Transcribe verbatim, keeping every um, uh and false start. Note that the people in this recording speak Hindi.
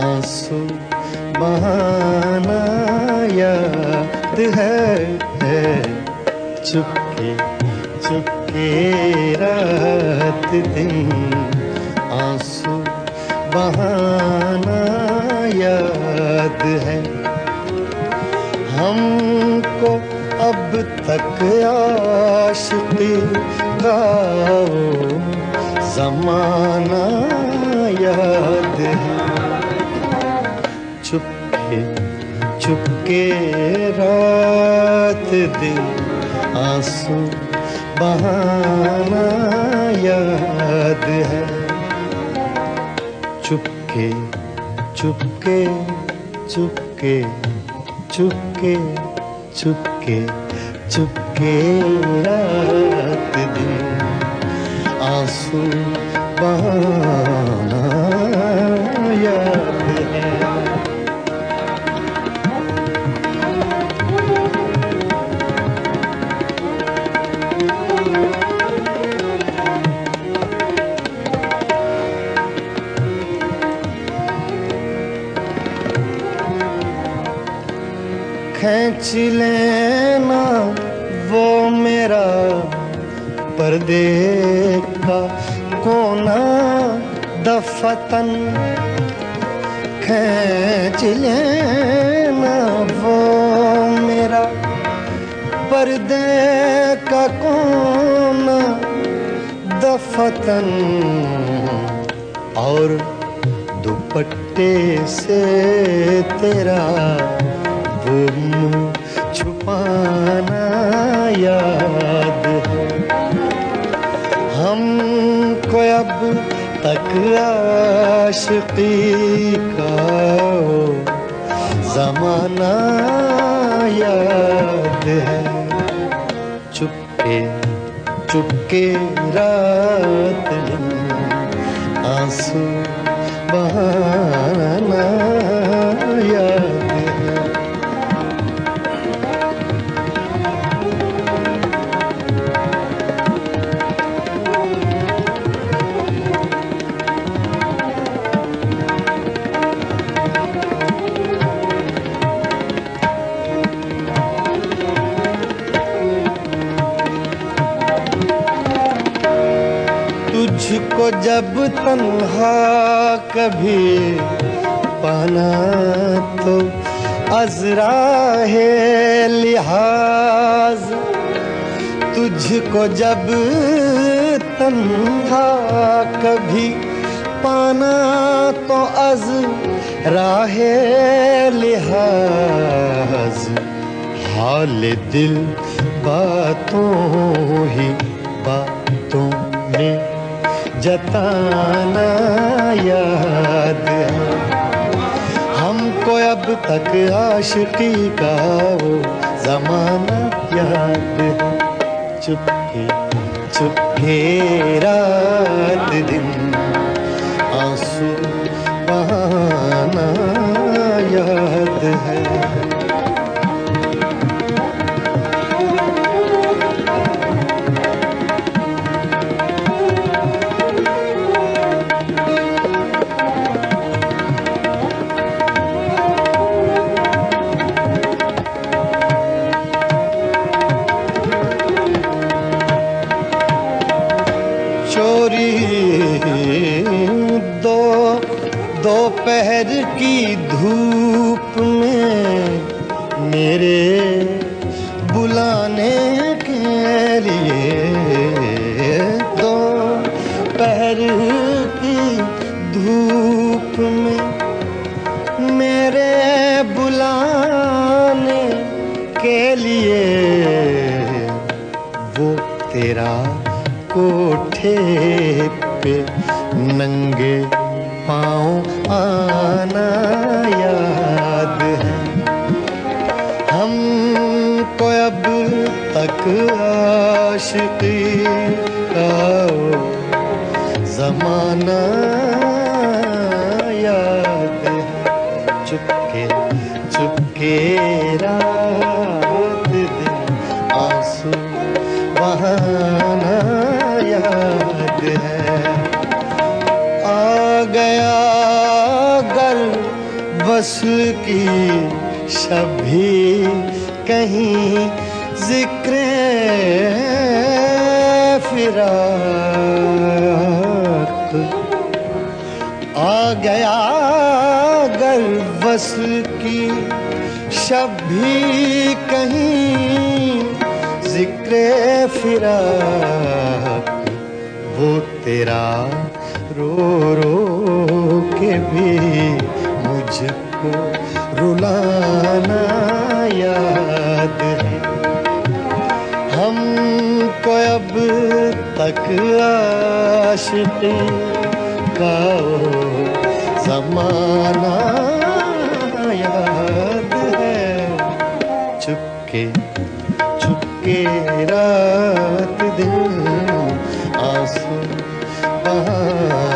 आंसू बहाना याद है, है चुपके चुपके रात दिन, आंसू बहाना याद है। हमको अब तक आशिकी का वो ज़माना याद है। चुपके चुपके रात दिन, आंसू बहाना याद है। चुपके चुपके चुपके चुपके चुपके चुपके रात दिन, आंसू बहाना याद है। खींच लेना वो मेरा पर्दे का कोना दफतन, खींच लेना वो मेरा पर्दे का कोना दफतन, और दुपट्टे से तेरा वो मुँह छुपाना याद है। हमको अब तक आशिकी का वो ज़माना याद है। चुपके चुपके रात दिन, आंसू बहाना याद है। तुझको जब तन्हा कभी पाना तो अज़राहे लिहाज, तुझको जब तन्हा कभी पाना तो अज़राहे लिहाज, हाल दिल बातों ही बातों में जताना याद है। हमको अब तक आशिकी का वो ज़माना याद है। चुपके चुपके रात दिन, आंसू बहाना याद है। दो दोपहर की धूप में मेरे बुलाने के लिए, दोपहर की धूप में मेरे बुलाने के लिए, वो तेरा कोठे पे नंगे पाँव आना याद है। हमको अब तक आशिकी का वो ज़माना याद है। चुपके चुपके रात दिन, आंसू बहाना याद है। आ गया गल वस्ल की शभी कहीं जिक्र फिराक आ गया अगर वस्ल की शभी कहीं जिक्र फिराक वो तेरा रो रो के भी मुझको रुलाना याद है। हमको अब तक आशिकी का ज़माना याद है। चुपके चुपके रात दिन आंसू बहा